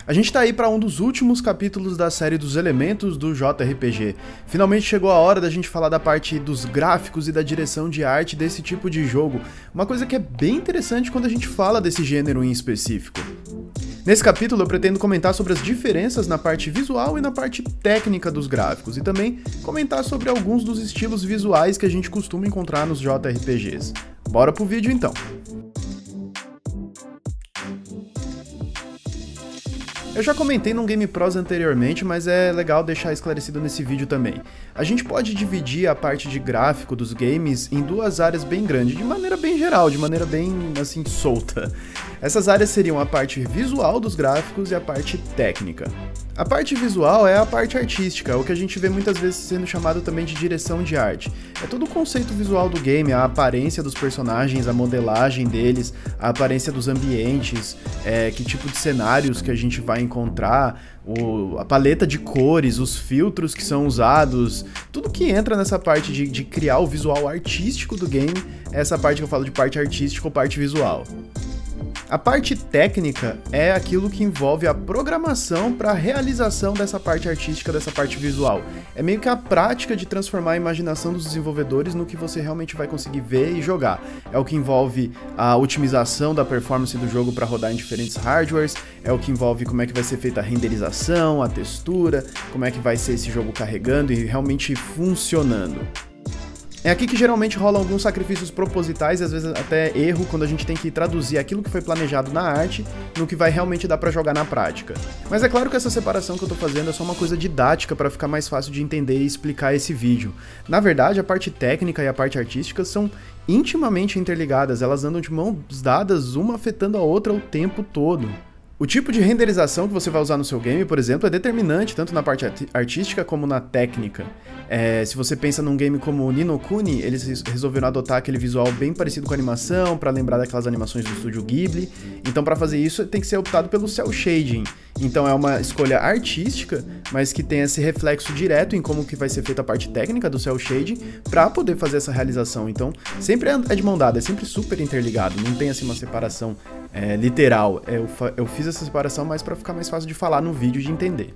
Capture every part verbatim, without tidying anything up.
A gente tá aí para um dos últimos capítulos da série dos elementos do J R P G. Finalmente chegou a hora da gente falar da parte dos gráficos e da direção de arte desse tipo de jogo, uma coisa que é bem interessante quando a gente fala desse gênero em específico. Nesse capítulo eu pretendo comentar sobre as diferenças na parte visual e na parte técnica dos gráficos, e também comentar sobre alguns dos estilos visuais que a gente costuma encontrar nos J R P Gs. Bora pro vídeo então! Eu já comentei num Game Pros anteriormente, mas é legal deixar esclarecido nesse vídeo também. A gente pode dividir a parte de gráfico dos games em duas áreas bem grandes, de maneira bem geral, de maneira bem, assim, solta. Essas áreas seriam a parte visual dos gráficos e a parte técnica. A parte visual é a parte artística, o que a gente vê muitas vezes sendo chamado também de direção de arte. É todo o conceito visual do game, a aparência dos personagens, a modelagem deles, a aparência dos ambientes, é, que tipo de cenários que a gente vai encontrar, o, a paleta de cores, os filtros que são usados, tudo que entra nessa parte de, de criar o visual artístico do game, é essa parte que eu falo de parte artística ou parte visual. A parte técnica é aquilo que envolve a programação para a realização dessa parte artística, dessa parte visual. É meio que a prática de transformar a imaginação dos desenvolvedores no que você realmente vai conseguir ver e jogar. É o que envolve a otimização da performance do jogo para rodar em diferentes hardwares, é o que envolve como é que vai ser feita a renderização, a textura, como é que vai ser esse jogo carregando e realmente funcionando. É aqui que geralmente rolam alguns sacrifícios propositais e às vezes até erro quando a gente tem que traduzir aquilo que foi planejado na arte no que vai realmente dar pra jogar na prática. Mas é claro que essa separação que eu tô fazendo é só uma coisa didática para ficar mais fácil de entender e explicar esse vídeo. Na verdade, a parte técnica e a parte artística são intimamente interligadas, elas andam de mãos dadas, uma afetando a outra o tempo todo. O tipo de renderização que você vai usar no seu game, por exemplo, é determinante tanto na parte artística como na técnica. É, se você pensa num game como Ni no Kuni, eles resolveram adotar aquele visual bem parecido com a animação, para lembrar daquelas animações do estúdio Ghibli. Então, para fazer isso, tem que ser optado pelo cel shading. Então é uma escolha artística, mas que tem esse reflexo direto em como que vai ser feita a parte técnica do cel shading para poder fazer essa realização. Então, sempre é de mão dada, é sempre super interligado, não tem assim uma separação é, literal. Eu, eu fiz essa separação mais para ficar mais fácil de falar no vídeo e de entender.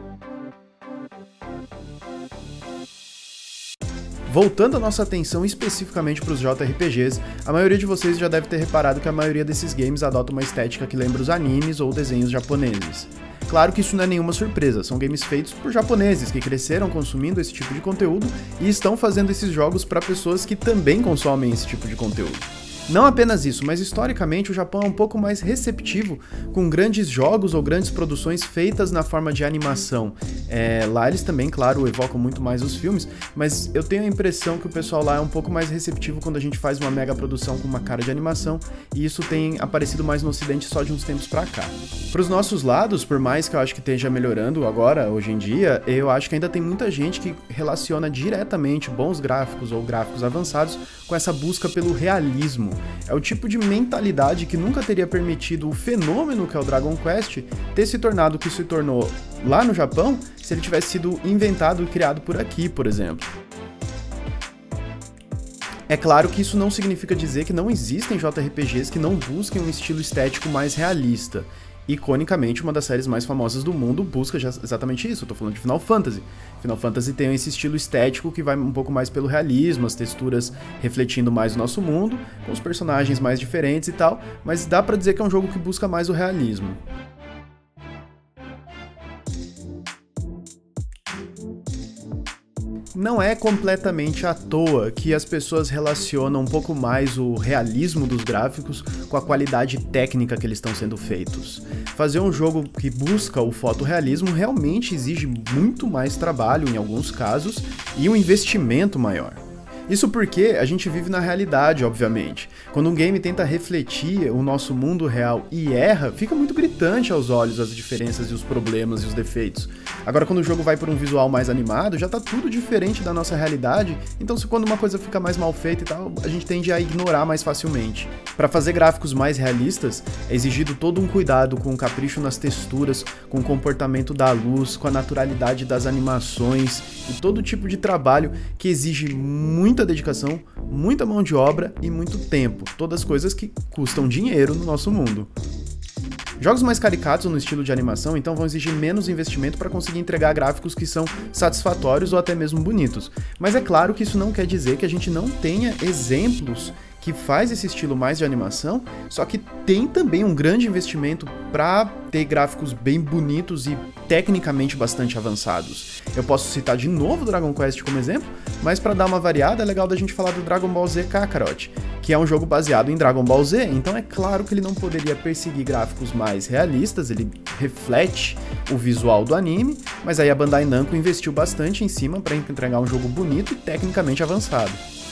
Voltando a nossa atenção especificamente para os J R P Gs, a maioria de vocês já deve ter reparado que a maioria desses games adota uma estética que lembra os animes ou desenhos japoneses. Claro que isso não é nenhuma surpresa, são games feitos por japoneses que cresceram consumindo esse tipo de conteúdo e estão fazendo esses jogos para pessoas que também consomem esse tipo de conteúdo. Não apenas isso, mas historicamente o Japão é um pouco mais receptivo com grandes jogos ou grandes produções feitas na forma de animação. É, lá eles também, claro, evocam muito mais os filmes, mas eu tenho a impressão que o pessoal lá é um pouco mais receptivo quando a gente faz uma mega produção com uma cara de animação, e isso tem aparecido mais no ocidente só de uns tempos pra cá. Para os nossos lados, por mais que eu acho que esteja melhorando agora, hoje em dia, eu acho que ainda tem muita gente que relaciona diretamente bons gráficos ou gráficos avançados com essa busca pelo realismo. É o tipo de mentalidade que nunca teria permitido o fenômeno que é o Dragon Quest ter se tornado o que se tornou lá no Japão se ele tivesse sido inventado e criado por aqui, por exemplo. É claro que isso não significa dizer que não existem J R P Gs que não busquem um estilo estético mais realista. Iconicamente, uma das séries mais famosas do mundo busca já exatamente isso, eu tô falando de Final Fantasy. Final Fantasy tem esse estilo estético que vai um pouco mais pelo realismo, as texturas refletindo mais o nosso mundo, com os personagens mais diferentes e tal, mas dá pra dizer que é um jogo que busca mais o realismo. Não é completamente à toa que as pessoas relacionam um pouco mais o realismo dos gráficos com a qualidade técnica que eles estão sendo feitos. Fazer um jogo que busca o fotorrealismo realmente exige muito mais trabalho em alguns casos e um investimento maior. Isso porque a gente vive na realidade, obviamente. Quando um game tenta refletir o nosso mundo real e erra, fica muito gritante aos olhos as diferenças e os problemas e os defeitos. Agora, quando o jogo vai por um visual mais animado, já tá tudo diferente da nossa realidade, então se quando uma coisa fica mais mal feita e tal, a gente tende a ignorar mais facilmente. Para fazer gráficos mais realistas, é exigido todo um cuidado com o capricho nas texturas, com o comportamento da luz, com a naturalidade das animações e todo tipo de trabalho que exige muito muita dedicação, muita mão de obra e muito tempo, todas coisas que custam dinheiro no nosso mundo. Jogos mais caricatos no estilo de animação, então, vão exigir menos investimento para conseguir entregar gráficos que são satisfatórios ou até mesmo bonitos. Mas é claro que isso não quer dizer que a gente não tenha exemplos que faz esse estilo mais de animação, só que tem também um grande investimento para ter gráficos bem bonitos e tecnicamente bastante avançados. Eu posso citar de novo Dragon Quest como exemplo, mas para dar uma variada é legal da gente falar do Dragon Ball Z Kakarot, que é um jogo baseado em Dragon Ball Z, então é claro que ele não poderia perseguir gráficos mais realistas, ele reflete o visual do anime, mas aí a Bandai Namco investiu bastante em cima para entregar um jogo bonito e tecnicamente avançado.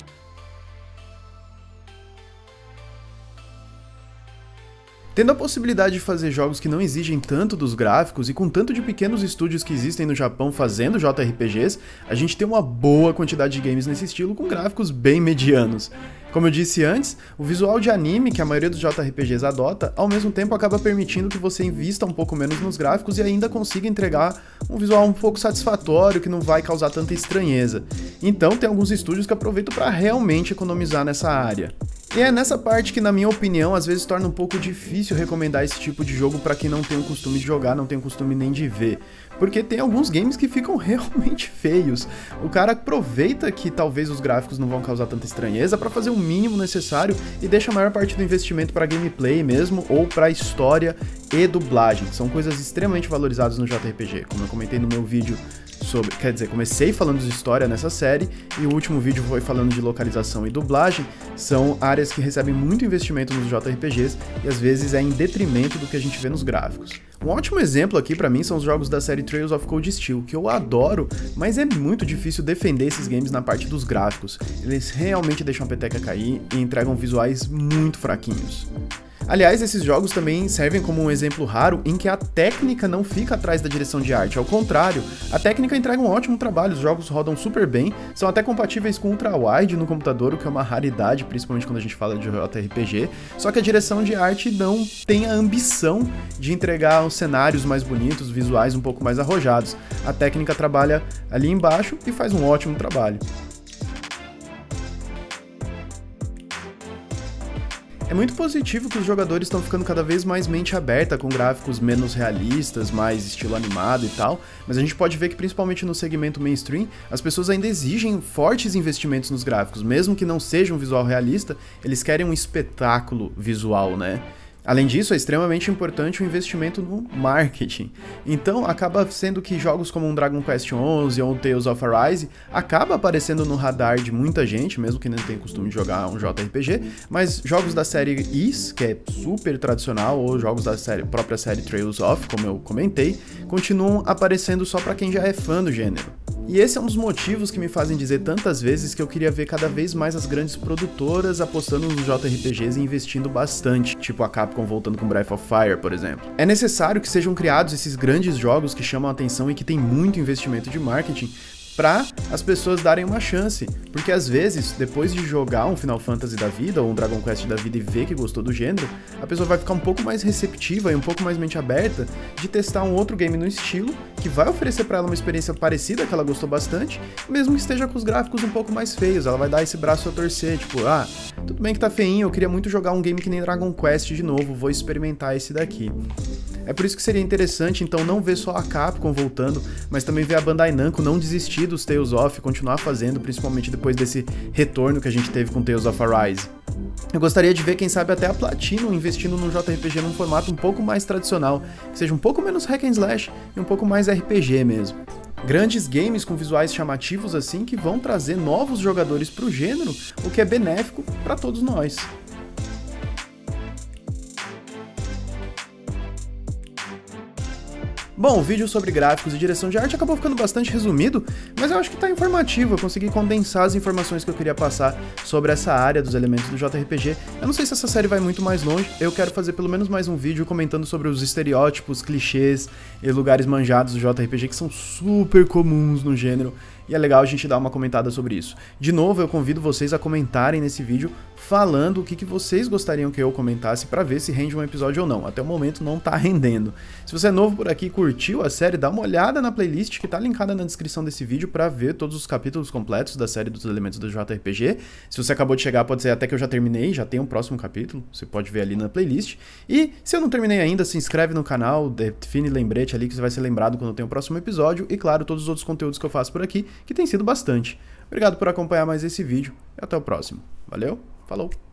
Tendo a possibilidade de fazer jogos que não exigem tanto dos gráficos e com tanto de pequenos estúdios que existem no Japão fazendo J R P Gs, a gente tem uma boa quantidade de games nesse estilo com gráficos bem medianos. Como eu disse antes, o visual de anime que a maioria dos J R P Gs adota, ao mesmo tempo acaba permitindo que você invista um pouco menos nos gráficos e ainda consiga entregar um visual um pouco satisfatório que não vai causar tanta estranheza. Então tem alguns estúdios que aproveitam para realmente economizar nessa área. E é nessa parte que, na minha opinião, às vezes torna um pouco difícil recomendar esse tipo de jogo para quem não tem o costume de jogar, não tem o costume nem de ver. Porque tem alguns games que ficam realmente feios. O cara aproveita que talvez os gráficos não vão causar tanta estranheza para fazer o mínimo necessário e deixa a maior parte do investimento para gameplay mesmo, ou para história e dublagem. São coisas extremamente valorizadas no J R P G, como eu comentei no meu vídeo sobre, quer dizer, comecei falando de história nessa série e o último vídeo foi falando de localização e dublagem. São áreas que recebem muito investimento nos J R P Gs e às vezes é em detrimento do que a gente vê nos gráficos. Um ótimo exemplo aqui pra mim são os jogos da série Trails of Cold Steel, que eu adoro, mas é muito difícil defender esses games na parte dos gráficos. Eles realmente deixam a peteca cair e entregam visuais muito fraquinhos. Aliás, esses jogos também servem como um exemplo raro em que a técnica não fica atrás da direção de arte, ao contrário, a técnica entrega um ótimo trabalho, os jogos rodam super bem, são até compatíveis com ultra-wide no computador, o que é uma raridade, principalmente quando a gente fala de J R P G, só que a direção de arte não tem a ambição de entregar os cenários mais bonitos, visuais um pouco mais arrojados. A técnica trabalha ali embaixo e faz um ótimo trabalho. É muito positivo que os jogadores estão ficando cada vez mais mente aberta, com gráficos menos realistas, mais estilo animado e tal, mas a gente pode ver que principalmente no segmento mainstream, as pessoas ainda exigem fortes investimentos nos gráficos, mesmo que não seja um visual realista, eles querem um espetáculo visual, né? Além disso, é extremamente importante o investimento no marketing. Então, acaba sendo que jogos como um Dragon Quest onze ou um Tales of Arise acaba aparecendo no radar de muita gente, mesmo que não tenha costume de jogar um J R P G, mas jogos da série Ys, que é super tradicional, ou jogos da série, própria série Trails of, como eu comentei, continuam aparecendo só para quem já é fã do gênero. E esse é um dos motivos que me fazem dizer tantas vezes que eu queria ver cada vez mais as grandes produtoras apostando nos J R P Gs e investindo bastante, tipo a Capcom voltando com Breath of Fire, por exemplo. É necessário que sejam criados esses grandes jogos que chamam a atenção e que têm muito investimento de marketing para as pessoas darem uma chance, porque às vezes, depois de jogar um Final Fantasy da vida ou um Dragon Quest da vida e ver que gostou do gênero, a pessoa vai ficar um pouco mais receptiva e um pouco mais mente aberta de testar um outro game no estilo, que vai oferecer para ela uma experiência parecida, que ela gostou bastante, mesmo que esteja com os gráficos um pouco mais feios. Ela vai dar esse braço a torcer, tipo, ah, tudo bem que tá feinho, eu queria muito jogar um game que nem Dragon Quest de novo, vou experimentar esse daqui. É por isso que seria interessante, então, não ver só a Capcom voltando, mas também ver a Bandai Namco não desistir dos Tales of e continuar fazendo, principalmente depois desse retorno que a gente teve com Tales of Arise. Eu gostaria de ver, quem sabe, até a Platinum investindo num J R P G num formato um pouco mais tradicional, que seja um pouco menos hack and slash e um pouco mais R P G mesmo. Grandes games com visuais chamativos assim que vão trazer novos jogadores pro gênero, o que é benéfico para todos nós. Bom, o vídeo sobre gráficos e direção de arte acabou ficando bastante resumido, mas eu acho que tá informativo, eu consegui condensar as informações que eu queria passar sobre essa área dos elementos do J R P G. Eu não sei se essa série vai muito mais longe, eu quero fazer pelo menos mais um vídeo comentando sobre os estereótipos, clichês e lugares manjados do J R P G que são super comuns no gênero, e é legal a gente dar uma comentada sobre isso. De novo, eu convido vocês a comentarem nesse vídeo falando o que, que vocês gostariam que eu comentasse pra ver se rende um episódio ou não. Até o momento não tá rendendo. Se você é novo por aqui e curtiu a série, dá uma olhada na playlist que tá linkada na descrição desse vídeo pra ver todos os capítulos completos da série dos elementos do J R P G. Se você acabou de chegar, pode ser até que eu já terminei, já tem um próximo capítulo, você pode ver ali na playlist. E se eu não terminei ainda, se inscreve no canal, define lembrete ali que você vai ser lembrado quando tem o próximo episódio. E claro, todos os outros conteúdos que eu faço por aqui, que tem sido bastante. Obrigado por acompanhar mais esse vídeo e até o próximo. Valeu, falou!